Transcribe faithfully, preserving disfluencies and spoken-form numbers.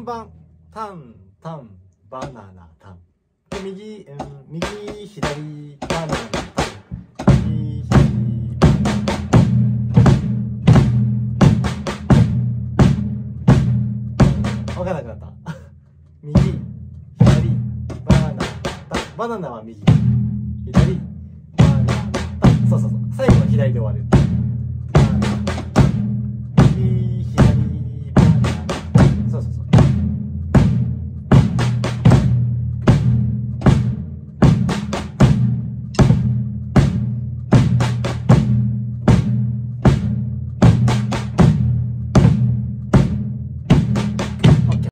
んばん、タンタンバナナタン。で右、うん、右左バナナタン。右左バナナタン。わからなくなった。右左バナナタン。バナナは右。左バナナタン。そうそうそう。最後は左で終わる。